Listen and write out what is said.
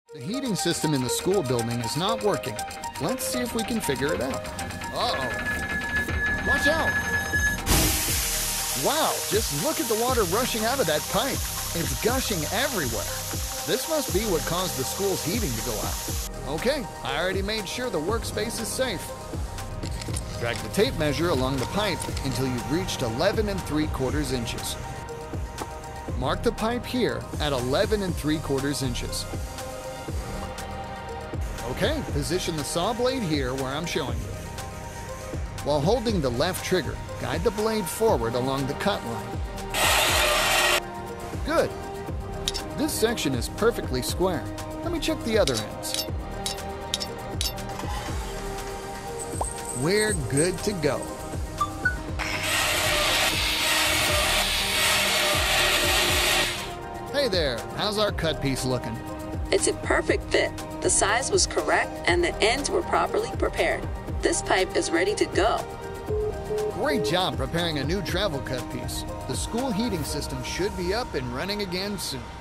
The heating system in the school building is not working. Let's see if we can figure it out. Uh-oh. Watch out! Wow, just look at the water rushing out of that pipe. It's gushing everywhere. This must be what caused the school's heating to go out. Okay, I already made sure the workspace is safe. Drag the tape measure along the pipe until you've reached 11 3/4 inches. Mark the pipe here at 11 3/4 inches. Okay, position the saw blade here where I'm showing you. While holding the left trigger, guide the blade forward along the cut line. Good. This section is perfectly square. Let me check the other ends. We're good to go. Hey there, how's our cut piece looking? It's a perfect fit. The size was correct and the ends were properly prepared. This pipe is ready to go. Great job preparing a new travel cut piece. The school heating system should be up and running again soon.